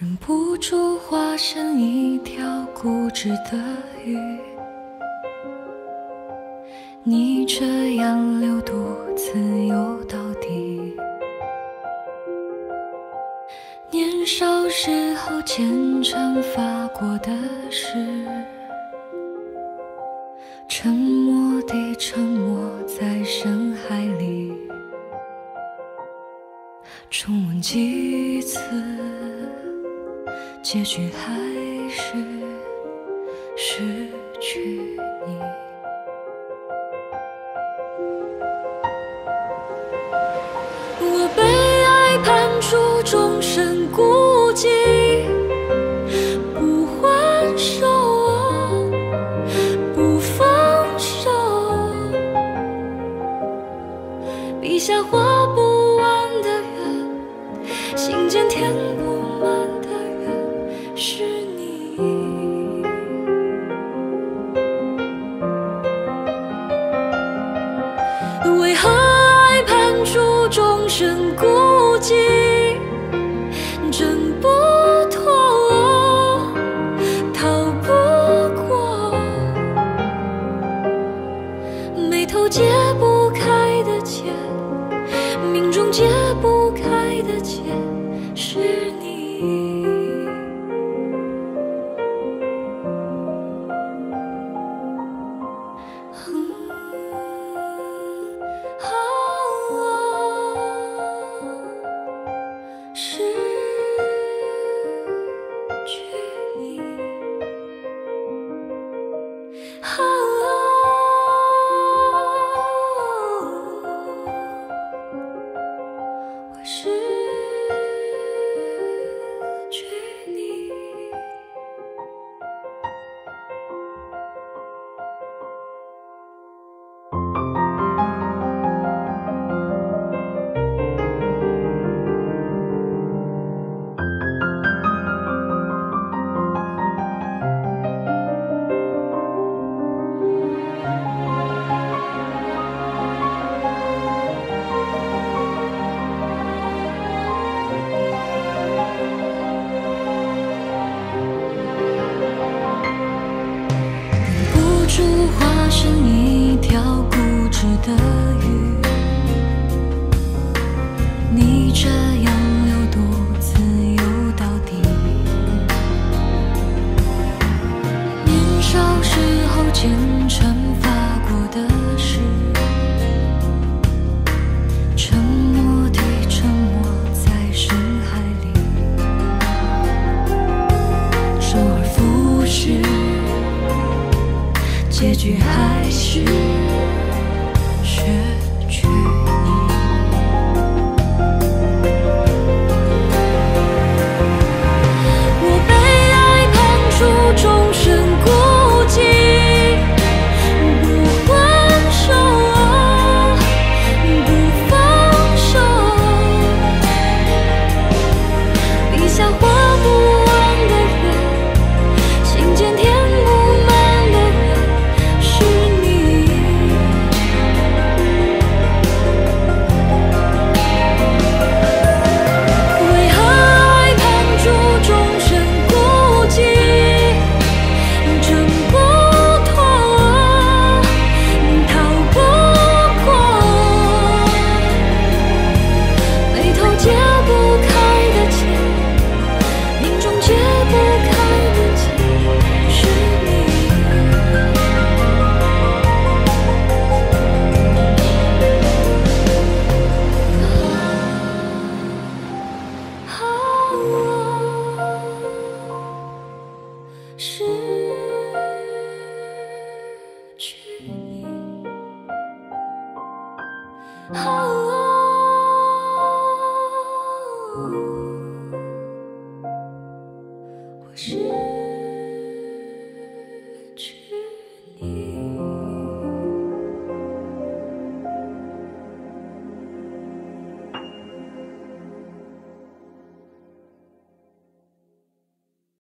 忍不住化身一条固执的鱼，你这样流独自游到底。年少时候虔诚发过的誓，沉默地沉没在深海里，重温几次，结局还是失去你。我被爱判处终身孤寂，不还手，不放手，笔下画不完的圆，心间填不满的人是你。为何爱判处终身孤寂，挣不脱，逃不过，眉头解不开的结，命中解不开的结是你。失去你，我失去你。化身一条固执的鱼，你这样流独自游到底。年少时候虔诚发过的誓，沉默地沉没在深海里，周而复始，结局还是失去你。我被爱判处终身孤寂，不还手，不放手，笔下画不完的圆，心间填不满的人是你。为何爱判处终身孤寂，挣不脱，逃不过，眉头解不开的结，命中解不开的结是你。失去你，我失